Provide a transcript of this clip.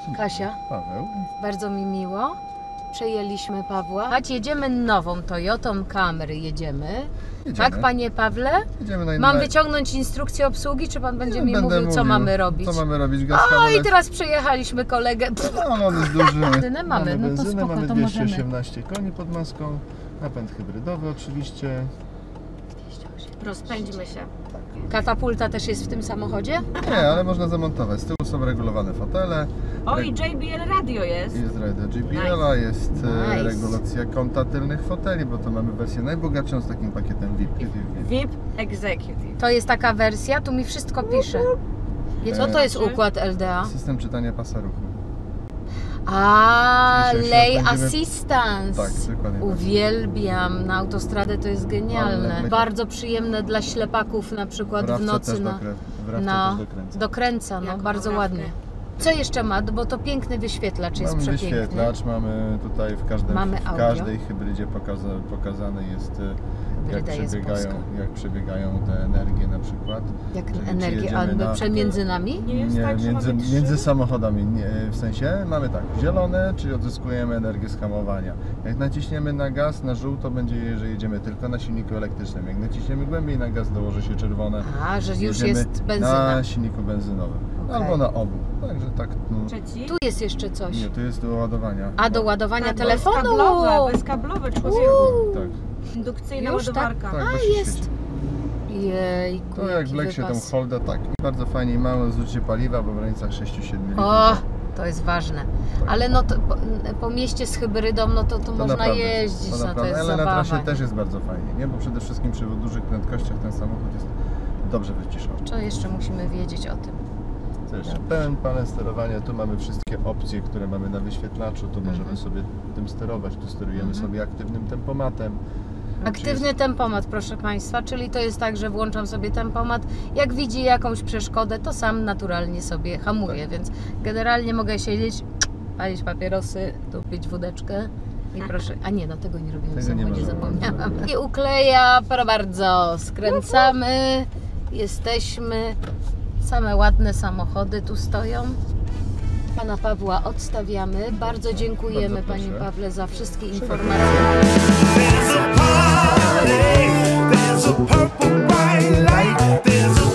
Kasia. Paweł. Bardzo mi miło. Przejęliśmy Pawła. Chodź, jedziemy nową Toyotą Camry, jedziemy. Tak, panie Pawle? Mam wyciągnąć instrukcję obsługi, czy pan będzie mi mówił, co mamy robić? Co mamy robić? Gaz, o, i teraz przejechaliśmy kolegę. No, on jest duży. Benzynę mamy, no to spoko, mamy to 218 koni pod maską. Napęd hybrydowy oczywiście. Rozpędźmy się. Katapulta też jest w tym samochodzie? Nie, ale można zamontować. Z tyłu są regulowane fotele. O, i JBL radio jest. Jest radio JBL-a, jest regulacja kąta tylnych foteli, bo to mamy wersję najbogatszą z takim pakietem VIP. VIP Executive. To jest taka wersja, tu mi wszystko pisze. Co to jest układ LDA? System czytania pasa ruchu. A, Lane Assistance. Tak, dokładnie. Uwielbiam. Na autostradę to jest genialne. Bardzo przyjemne dla ślepaków, na przykład w nocy. Dokręca, no, bardzo ładnie. Co jeszcze ma? Bo to piękny wyświetlacz jest przepiękny. Mamy wyświetlacz, mamy tutaj w każdej hybrydzie pokazany jest jak przebiegają te energie na przykład. Jak energie, ale między nami? Nie, między samochodami. Nie, w sensie mamy tak, zielone, czyli odzyskujemy energię z hamowania. Jak naciśniemy na gaz, na żółto będzie, że jedziemy tylko na silniku elektrycznym. Jak naciśniemy głębiej na gaz, dołoży się czerwone. A, że już jest benzyna. Na silniku benzynowym. Albo na obu. Także tak. No. Tu jest jeszcze coś. Nie, tu jest do ładowania. A do ładowania telefonu? Bezkablowe, człowieku. Tak. Indukcyjna ładowarka. Tak, a, jest. Jejku, to jak w Lexie tą Holda, tak. Bardzo fajnie i małe zużycie paliwa, bo w granicach 6-7 litrów. O, to jest ważne. Tak. Ale no to, po mieście z hybrydą, no to można jeździć, to to jest ale zabawa. na trasie też jest bardzo fajnie, nie? Bo przede wszystkim przy dużych prędkościach ten samochód jest dobrze wyciszony. Co jeszcze musimy wiedzieć o tym? Co jeszcze? Pełen panel sterowania, tu mamy wszystkie opcje, które mamy na wyświetlaczu, tu możemy sobie tym sterować, tu sterujemy sobie aktywnym tempomatem. Aktywny tempomat, proszę Państwa, czyli to jest tak, że włączam sobie tempomat, jak widzi jakąś przeszkodę, to sam naturalnie sobie hamuje, więc generalnie mogę siedzieć, palić papierosy, tu pić wódeczkę i proszę, a nie, no tego nie robimy w samochodzie, zapomniałam. I ukleja, proszę bardzo, skręcamy, jesteśmy, same ładne samochody tu stoją. Pana Pawła odstawiamy. Bardzo dziękujemy Panie Pawle za wszystkie informacje. There's a party, there's a purple bright light, there's a